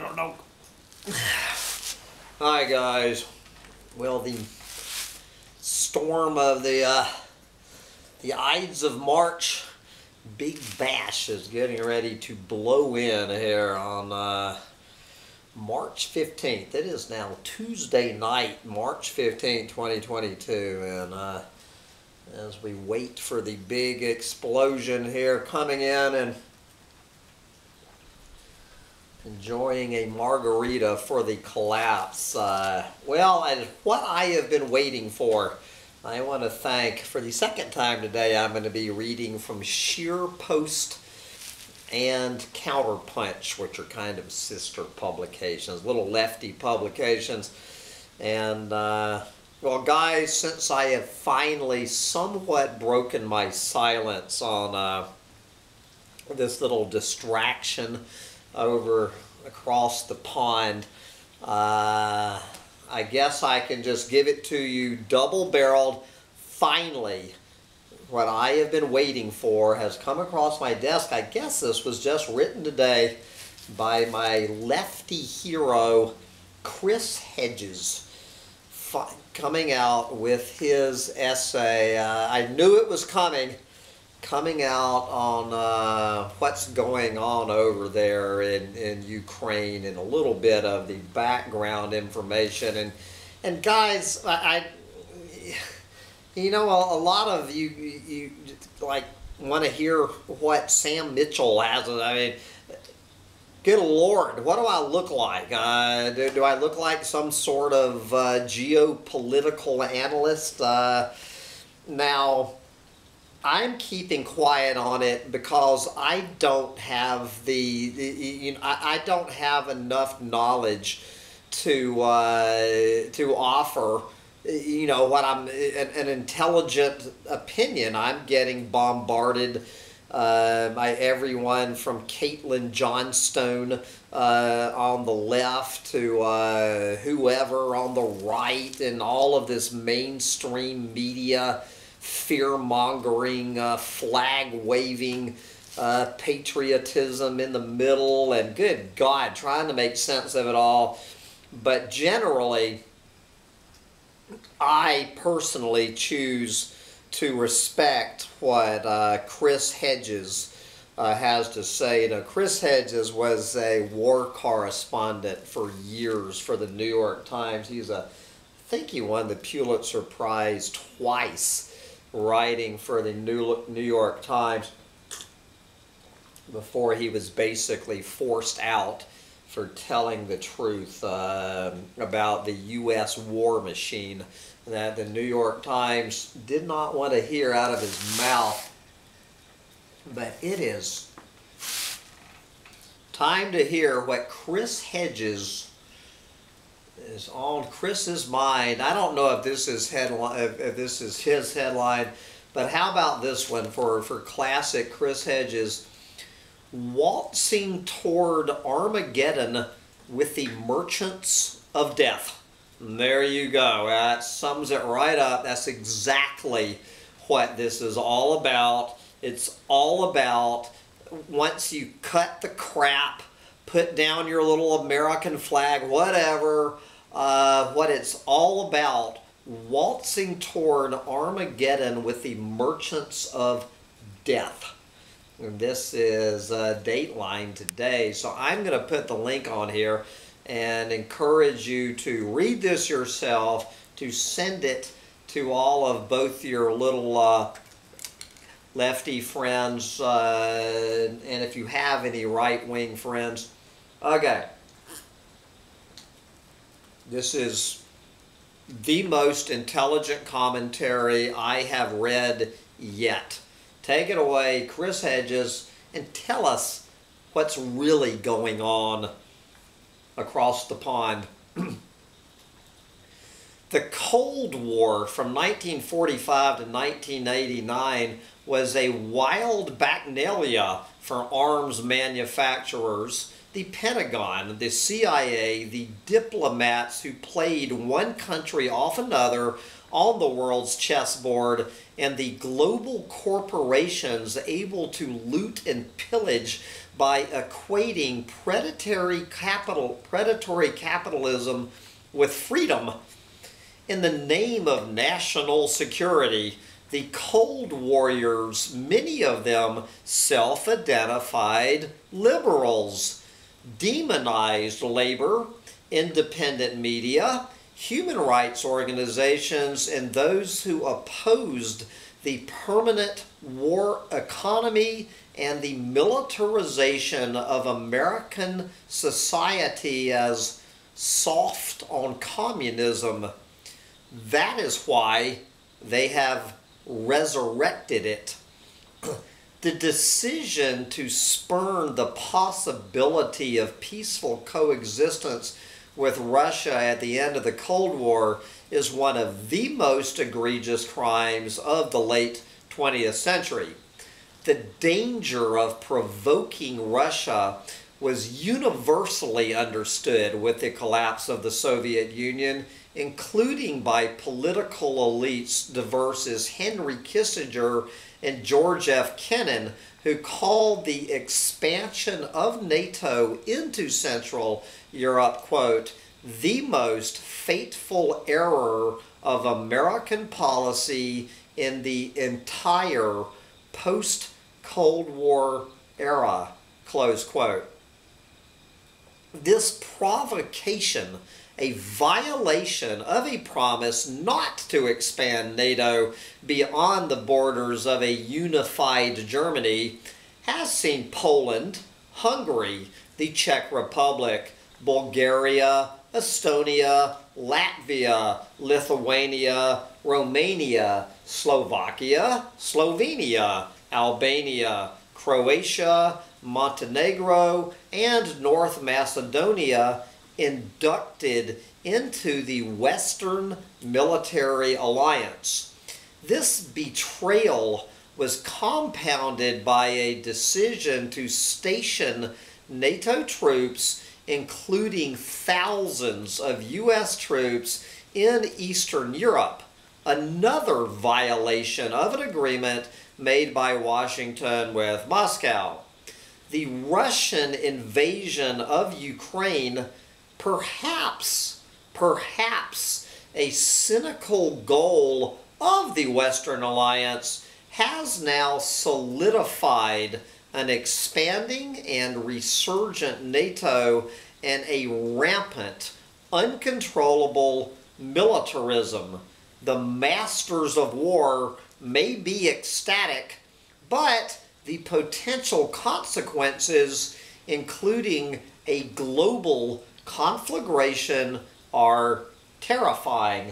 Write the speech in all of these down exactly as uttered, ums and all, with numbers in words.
no, no. Hi guys. Well, the storm of the uh, the Ides of March Big Bash is getting ready to blow in here on uh, March fifteenth. It is now Tuesday night, March fifteenth, twenty twenty-two, and uh, as we wait for the big explosion here coming in and enjoying a margarita for the collapse. Uh, well, and what I have been waiting for, I want to thank, for the second time today, I'm going to be reading from Sheer Post and Counterpunch, which are kind of sister publications, little lefty publications. And, uh, well, guys, since I have finally somewhat broken my silence on uh, this little distraction over across the pond, uh, I guess I can just give it to you double-barreled. Finally, what I have been waiting for has come across my desk. I guess this was just written today by my lefty hero, Chris Hedges, coming out with his essay. Uh, I knew it was coming. Coming out on uh, what's going on over there in, in Ukraine and a little bit of the background information. And and guys, I, I you know, a, a lot of you, you, you like want to hear what Sam Mitchell has. I mean, good Lord, what do I look like? Uh, do, do I look like some sort of uh, geopolitical analyst? Uh, now, I'm keeping quiet on it because I don't have the, the you know, I, I don't have enough knowledge to uh, to offer, you know, what I'm an, an intelligent opinion. I'm getting bombarded uh, by everyone from Caitlin Johnstone uh, on the left to uh, whoever on the right, and all of this mainstream media fear-mongering, uh, flag-waving uh, patriotism in the middle, and good God, trying to make sense of it all. But generally, I personally choose to respect what uh, Chris Hedges uh, has to say. Now, Chris Hedges was a war correspondent for years for the New York Times. He's a, I think he won the Pulitzer Prize twice, writing for the New New York Times before he was basically forced out for telling the truth uh, about the U S war machine that the New York Times did not want to hear out of his mouth. But it is time to hear what Chris Hedges is on Chris's mind. I don't know if this is headline, if, if this is his headline, but how about this one for for classic Chris Hedges? Waltzing toward Armageddon with the merchants of death. And there you go. That sums it right up. That's exactly what this is all about. It's all about, once you cut the crap, put down your little American flag, whatever, uh, what it's all about, waltzing toward Armageddon with the merchants of death. And this is uh, Dateline today, so I'm going to put the link on here and encourage you to read this yourself, to send it to all of both your little uh, lefty friends, uh, and if you have any right-wing friends. Okay. This is the most intelligent commentary I have read yet. Take it away, Chris Hedges, and tell us what's really going on across the pond. The Cold War from nineteen forty-five to nineteen eighty-nine was a wild bacchanalia for arms manufacturers, the Pentagon, the C I A, the diplomats who played one country off another on the world's chessboard, and the global corporations able to loot and pillage by equating predatory capital, predatory capitalism with freedom. In the name of national security, the Cold Warriors, many of them self-identified liberals, demonized labor, independent media, human rights organizations, and those who opposed the permanent war economy and the militarization of American society as soft on communism. That is why they have resurrected it. The decision to spurn the possibility of peaceful coexistence with Russia at the end of the Cold War is one of the most egregious crimes of the late twentieth century. The danger of provoking Russia was universally understood with the collapse of the Soviet Union, including by political elites diverse as Henry Kissinger and George F. Kennan, who called the expansion of NATO into Central Europe, quote, the most fateful error of American policy in the entire post-Cold War era, close quote. This provocation, a violation of a promise not to expand NATO beyond the borders of a unified Germany, has seen Poland, Hungary, the Czech Republic, Bulgaria, Estonia, Latvia, Lithuania, Romania, Slovakia, Slovenia, Albania, Croatia, Montenegro, and North Macedonia inducted into the Western Military Alliance. This betrayal was compounded by a decision to station NATO troops, including thousands of U S troops, in Eastern Europe, another violation of an agreement made by Washington with Moscow. The Russian invasion of Ukraine, perhaps, perhaps a cynical goal of the Western Alliance, has now solidified an expanding and resurgent NATO and a rampant, uncontrollable militarism. The masters of war may be ecstatic, but the potential consequences, including a global conflagration, are terrifying.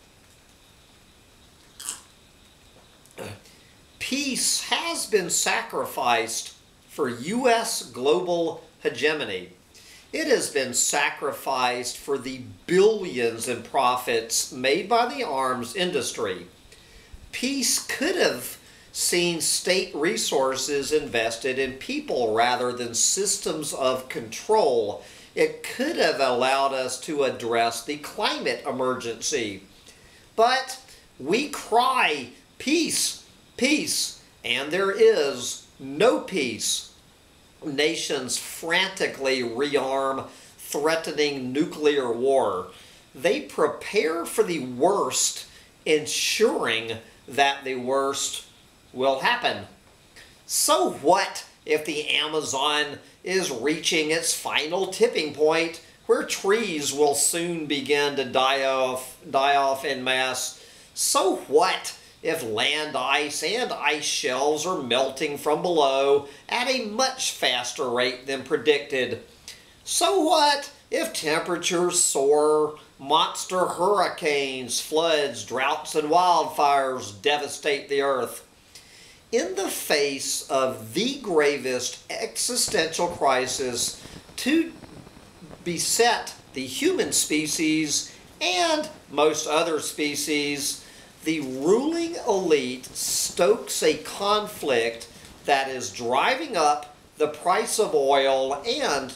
Peace has been sacrificed for U S global hegemony. It has been sacrificed for the billions in profits made by the arms industry. Peace could have seen state resources invested in people rather than systems of control. It could have allowed us to address the climate emergency. But we cry, peace, peace, and there is no peace. Nations frantically rearm, threatening nuclear war. They prepare for the worst, ensuring that the worst will happen. So what if the Amazon is reaching its final tipping point, where trees will soon begin to die off, die off en masse? So what if land ice and ice shelves are melting from below at a much faster rate than predicted? So what if temperatures soar, monster hurricanes, floods, droughts, and wildfires devastate the earth? In the face of the gravest existential crisis to beset the human species and most other species, the ruling elite stokes a conflict that is driving up the price of oil and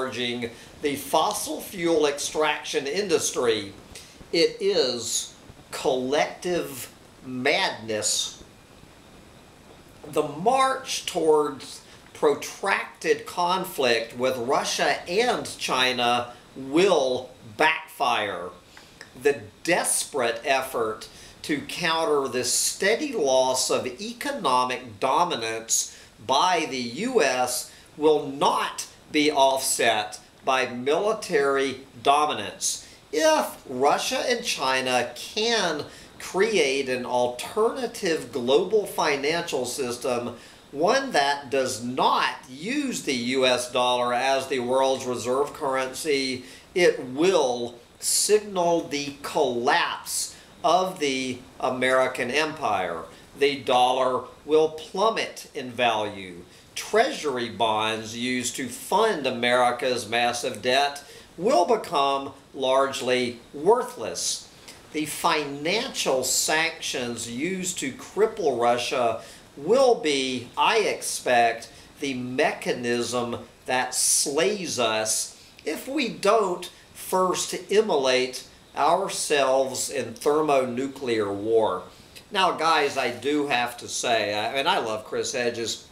turbocharging the fossil fuel extraction industry. It is collective madness, the march towards protracted conflict with Russia and China will backfire. The desperate effort to counter the steady loss of economic dominance by the U S will not be offset by military dominance. If Russia and China can create an alternative global financial system, one that does not use the U S dollar as the world's reserve currency, it will signal the collapse of the American empire. The dollar will plummet in value. Treasury bonds used to fund America's massive debt will become largely worthless. The financial sanctions used to cripple Russia will be, I expect, the mechanism that slays us if we don't first immolate ourselves in thermonuclear war. Now, guys, I do have to say, I mean, I love Chris Hedges,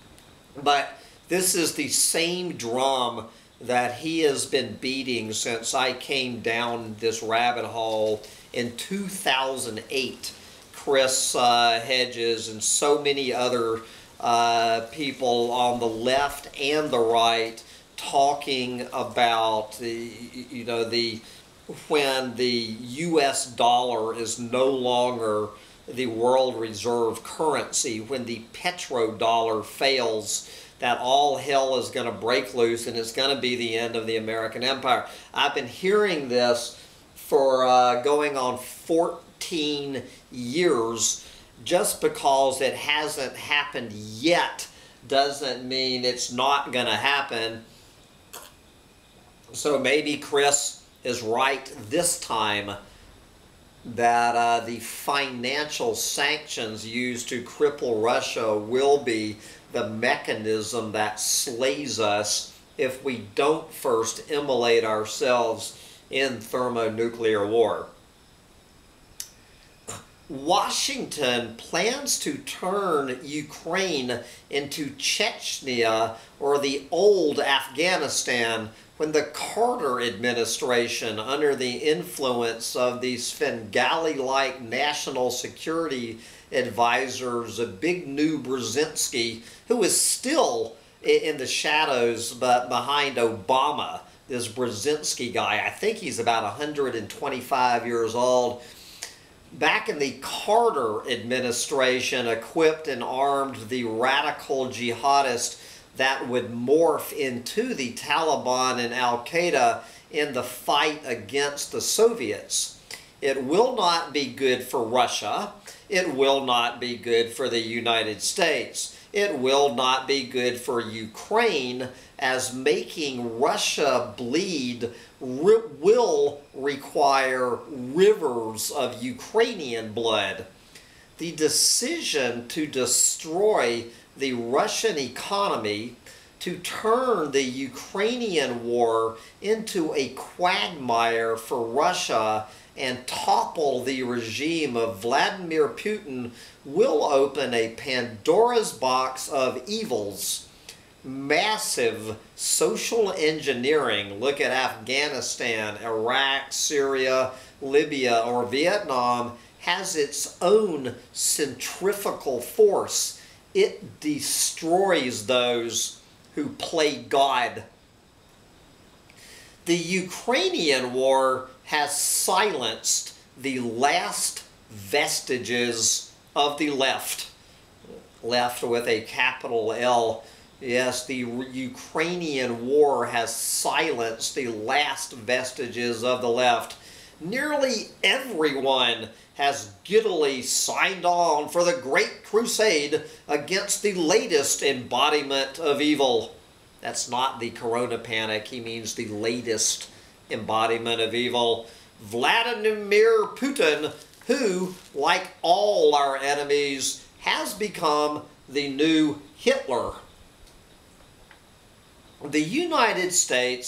but this is the same drum that he has been beating since I came down this rabbit hole in two thousand eight. Chris uh, Hedges and so many other uh, people on the left and the right talking about the, you know, the when the U S dollar is no longer the world reserve currency, when the petrodollar fails, that all hell is going to break loose and it's going to be the end of the American empire. I've been hearing this for uh, going on fourteen years. Just because it hasn't happened yet doesn't mean it's not going to happen. So maybe Chris is right this time that uh, the financial sanctions used to cripple Russia will be the mechanism that slays us if we don't first immolate ourselves in thermonuclear war. Washington plans to turn Ukraine into Chechnya or the old Afghanistan when the Carter administration, under the influence of these Svengali-like national security advisors, Zbigniew Brzezinski, who is still in the shadows but behind Obama, this Brzezinski guy, I think he's about one hundred twenty-five years old. Back in the Carter administration, equipped and armed the radical jihadists that would morph into the Taliban and Al-Qaeda in the fight against the Soviets. It will not be good for Russia. It will not be good for the United States. It will not be good for Ukraine, as making Russia bleed will require rivers of Ukrainian blood. The decision to destroy the Russian economy, to turn the Ukrainian war into a quagmire for Russia and topple the regime of Vladimir Putin, will open a Pandora's box of evils. Massive social engineering. Look at Afghanistan, Iraq, Syria, Libya, or Vietnam has its own centrifugal force. It destroys those who play God. The Ukrainian war has silenced the last vestiges of the left. Left with a capital L. Yes, the Ukrainian war has silenced the last vestiges of the left. Nearly everyone has giddily signed on for the great crusade against the latest embodiment of evil. That's not the corona panic. He means the latest embodiment of evil. Vladimir Putin, who, like all our enemies, has become the new Hitler. The United States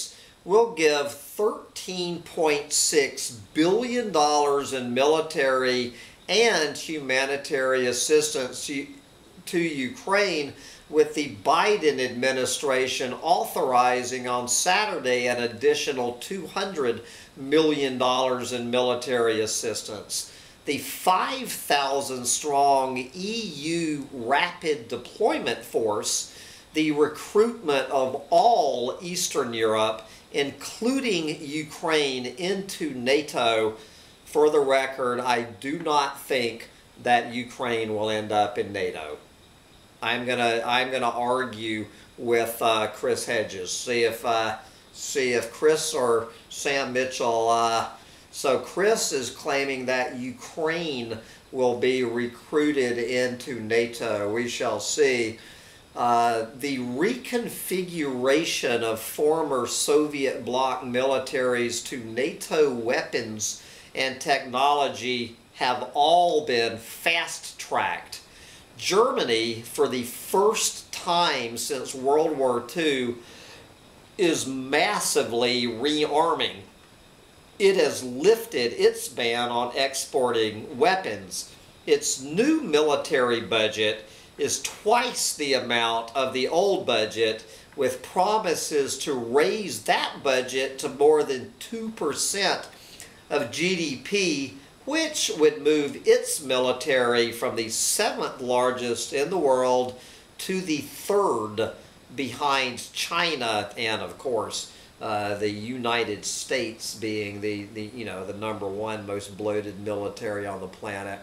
will give thirteen point six billion dollars in military and humanitarian assistance to, to Ukraine, with the Biden administration authorizing on Saturday an additional two hundred million dollars in military assistance. The five thousand strong E U Rapid Deployment Force, the recruitment of all Eastern Europe, including Ukraine, into NATO. For the record, I do not think that Ukraine will end up in NATO. I'm gonna I'm gonna argue with uh, Chris Hedges. See if uh, see if Chris or Sam Mitchell. Uh, so Chris is claiming that Ukraine will be recruited into NATO. We shall see. Uh, the reconfiguration of former Soviet bloc militaries to NATO weapons and technology have all been fast-tracked. Germany, for the first time since World War Two, is massively rearming. It has lifted its ban on exporting weapons. Its new military budget is twice the amount of the old budget, with promises to raise that budget to more than two percent of G D P, which would move its military from the seventh largest in the world to the third, behind China and, of course, uh, the United States being the, the, you know, the number one most bloated military on the planet.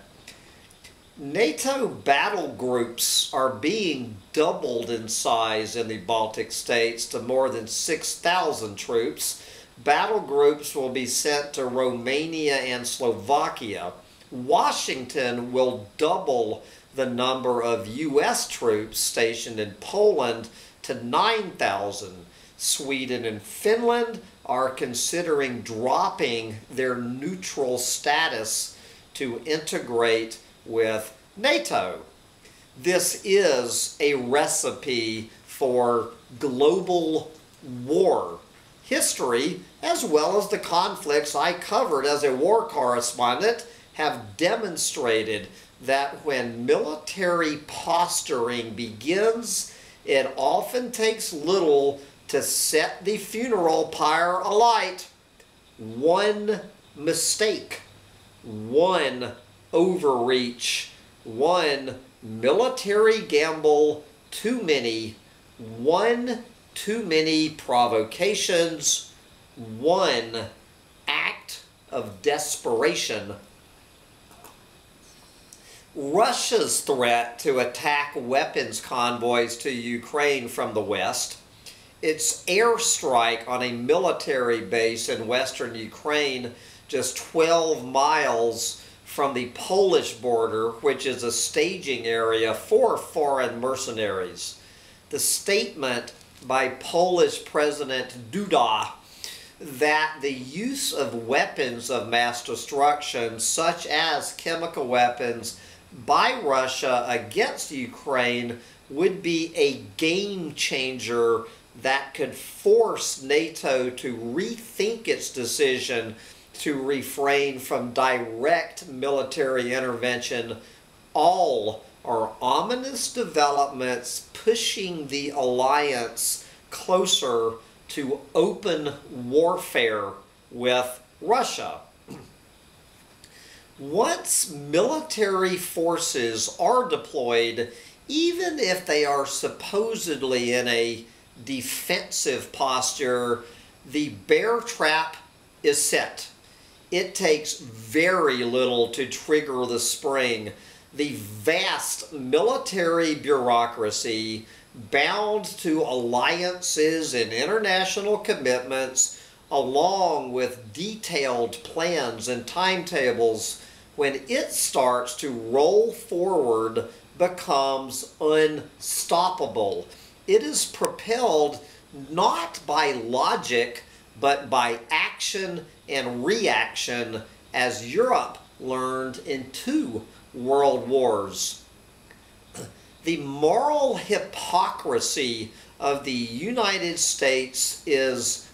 NATO battle groups are being doubled in size in the Baltic states to more than six thousand troops. Battle groups will be sent to Romania and Slovakia. Washington will double the number of U S troops stationed in Poland to nine thousand. Sweden and Finland are considering dropping their neutral status to integrate with NATO. This is a recipe for global war. History, as well as the conflicts I covered as a war correspondent, have demonstrated that when military posturing begins, it often takes little to set the funeral pyre alight. One mistake, one overreach, one military gamble too many, one too many provocations, one act of desperation. Russia's threat to attack weapons convoys to Ukraine from the west, its airstrike on a military base in western Ukraine just twelve miles from the Polish border, which is a staging area for foreign mercenaries. The statement by Polish President Duda that the use of weapons of mass destruction, such as chemical weapons, by Russia against Ukraine would be a game changer that could force NATO to rethink its decision to refrain from direct military intervention. All are ominous developments pushing the alliance closer to open warfare with Russia. Once military forces are deployed, even if they are supposedly in a defensive posture, the bear trap is set. It takes very little to trigger the spring. The vast military bureaucracy, bound to alliances and international commitments, along with detailed plans and timetables, when it starts to roll forward, becomes unstoppable. It is propelled not by logic, but by action and reaction, as Europe learned in two world wars. The moral hypocrisy of the United States is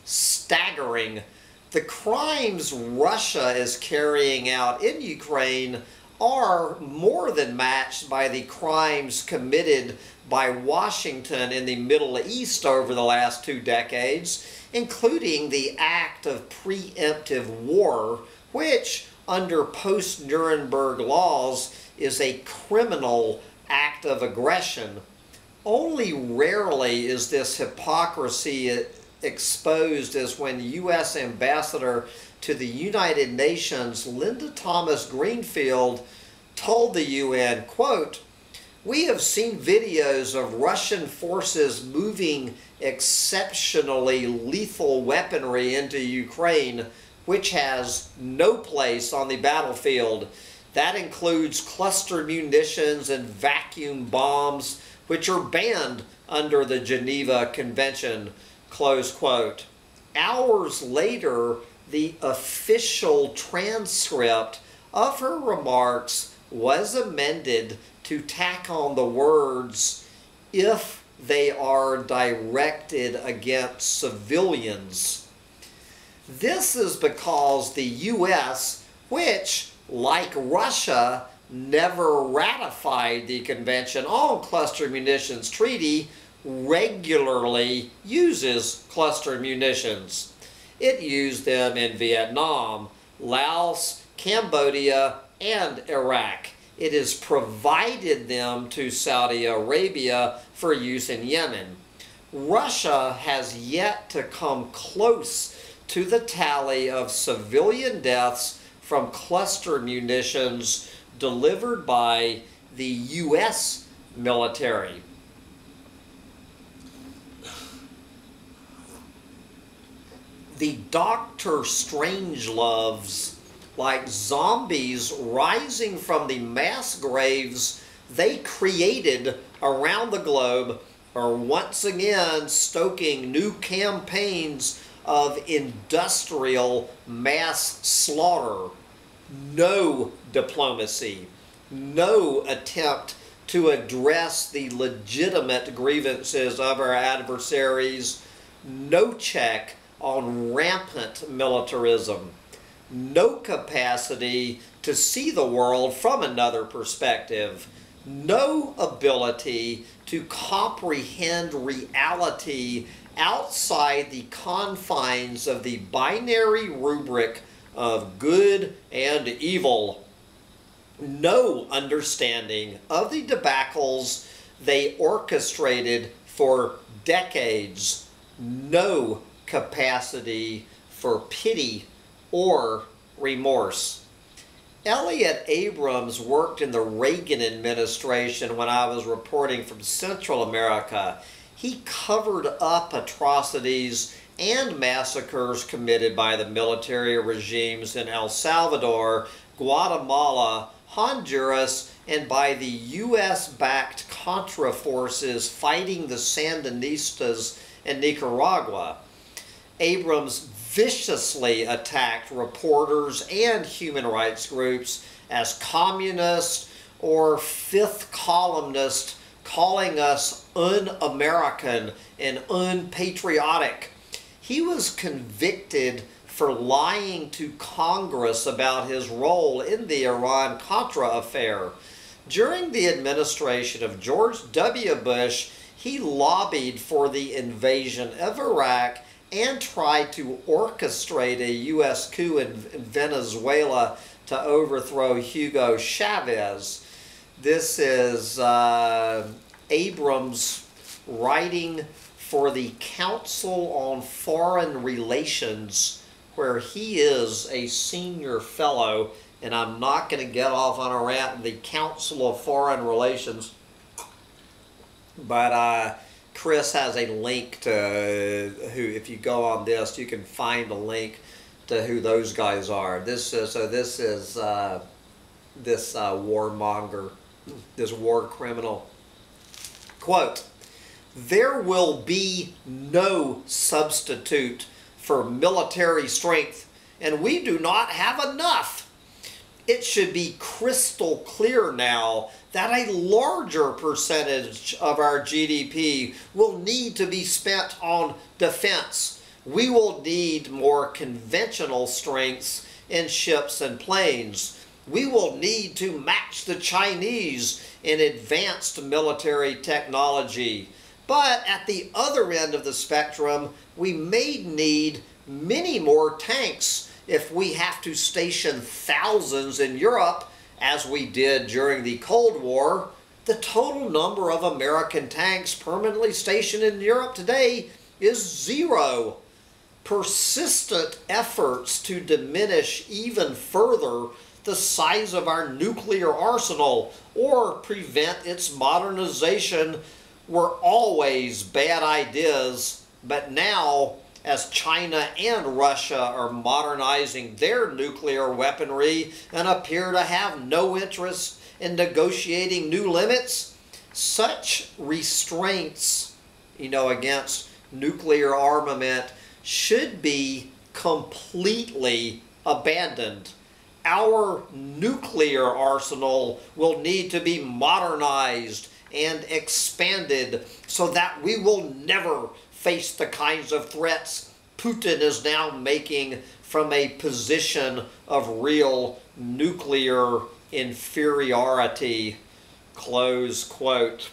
staggering. The crimes Russia is carrying out in Ukraine are more than matched by the crimes committed by Washington in the Middle East over the last two decades, including the act of preemptive war, which, under post-Nuremberg laws, is a criminal act of aggression. Only rarely is this hypocrisy exposed as when U S Ambassador to the United Nations Linda Thomas Greenfield told the U N, quote, "We have seen videos of Russian forces moving exceptionally lethal weaponry into Ukraine, which has no place on the battlefield. That includes cluster munitions and vacuum bombs, which are banned under the Geneva Convention," close quote. Hours later, the official transcript of her remarks was amended to tack on the words, "if they are directed against civilians." This is because the U S, which, like Russia, never ratified the Convention on Cluster Munitions Treaty, regularly uses cluster munitions. It used them in Vietnam, Laos, Cambodia, and Iraq. It has provided them to Saudi Arabia for use in Yemen. Russia has yet to come close to the tally of civilian deaths from cluster munitions delivered by the U S military. The Doctor Strangeloves, like zombies rising from the mass graves they created around the globe, are once again stoking new campaigns of industrial mass slaughter. No diplomacy, no attempt to address the legitimate grievances of our adversaries, no check on rampant militarism, no capacity to see the world from another perspective, no ability to comprehend reality outside the confines of the binary rubric of good and evil, no understanding of the debacles they orchestrated for decades, no capacity for pity or remorse. Elliot Abrams worked in the Reagan administration when I was reporting from Central America. He covered up atrocities and massacres committed by the military regimes in El Salvador, Guatemala, Honduras, and by the U S-backed Contra forces fighting the Sandinistas in Nicaragua. Abrams viciously attacked reporters and human rights groups as communist or fifth columnist, calling us un-American and unpatriotic. He was convicted for lying to Congress about his role in the Iran-Contra affair. During the administration of George W. Bush, he lobbied for the invasion of Iraq and tried to orchestrate a U S coup in Venezuela to overthrow Hugo Chavez. This is uh, Abrams writing for the Council on Foreign Relations, where he is a senior fellow, and I'm not going to get off on a rant in the Council of Foreign Relations, but uh, Chris has a link to who, if you go on this, you can find a link to who those guys are. This is, so this is uh, this uh, warmonger, this war criminal. Quote, "There will be no substitute for military strength, and we do not have enough. It should be crystal clear now that a larger percentage of our G D P will need to be spent on defense. We will need more conventional strengths in ships and planes. We will need to match the Chinese in advanced military technology. But at the other end of the spectrum, we may need many more tanks if we have to station thousands in Europe, as we did during the Cold War. The total number of American tanks permanently stationed in Europe today is zero. Persistent efforts to diminish even further the size of our nuclear arsenal or prevent its modernization were always bad ideas, but now, as China and Russia are modernizing their nuclear weaponry and appear to have no interest in negotiating new limits, such restraints, you know, against nuclear armament should be completely abandoned. Our nuclear arsenal will need to be modernized and expanded so that we will never face the kinds of threats Putin is now making from a position of real nuclear inferiority. Close quote.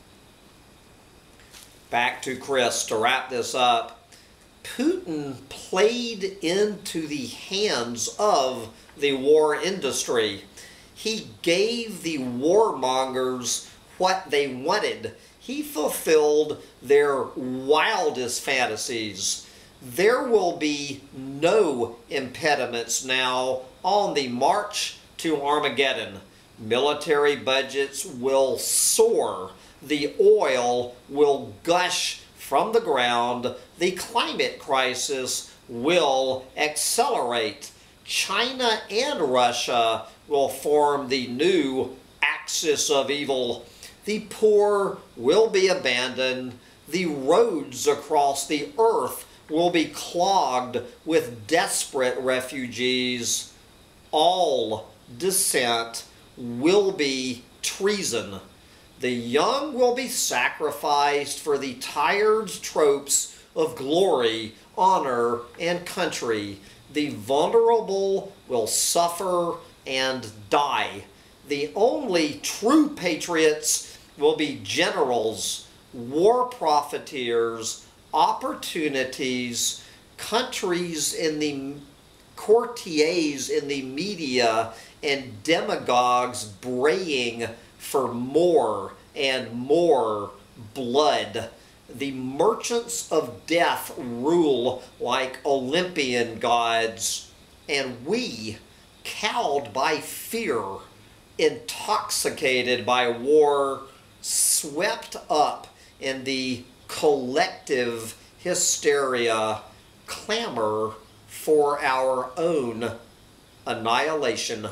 Back to Chris to wrap this up. Putin played into the hands of the war industry. He gave the warmongers what they wanted. He fulfilled their wildest fantasies. There will be no impediments now on the march to Armageddon. Military budgets will soar. The oil will gush from the ground. The climate crisis will accelerate. China and Russia will form the new axis of evil. The poor will be abandoned. The roads across the earth will be clogged with desperate refugees. All dissent will be treason. The young will be sacrificed for the tired tropes of glory, honor, and country. The vulnerable will suffer and die. The only true patriots will be generals, war profiteers, opportunities, countries in the courtiers in the media, and demagogues braying for more and more blood. The merchants of death rule like Olympian gods, and we, cowed by fear, intoxicated by war, swept up in the collective hysteria, clamor for our own annihilation.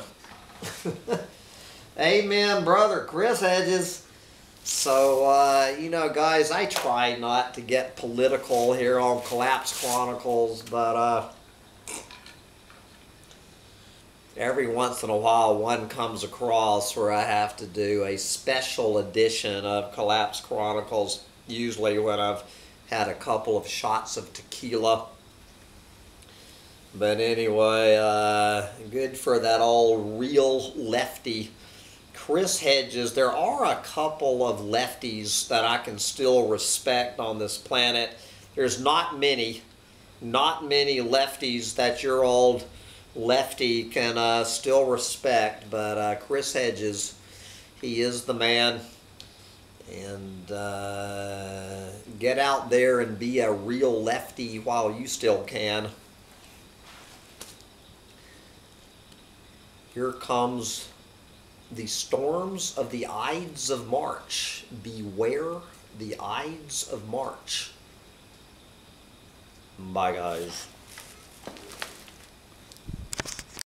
Amen, brother Chris Hedges. So, uh, you know, guys, I try not to get political here on Collapse Chronicles, but uh, every once in a while one comes across where I have to do a special edition of Collapse Chronicles, usually when I've had a couple of shots of tequila. But anyway, uh, good for that old real lefty Chris Hedges. There are a couple of lefties that I can still respect on this planet. There's not many, not many lefties that your old lefty can uh, still respect, but uh, Chris Hedges, he is the man. And uh, get out there and be a real lefty while you still can. Here comes the storms of the Ides of March. Beware the Ides of March. Bye, guys.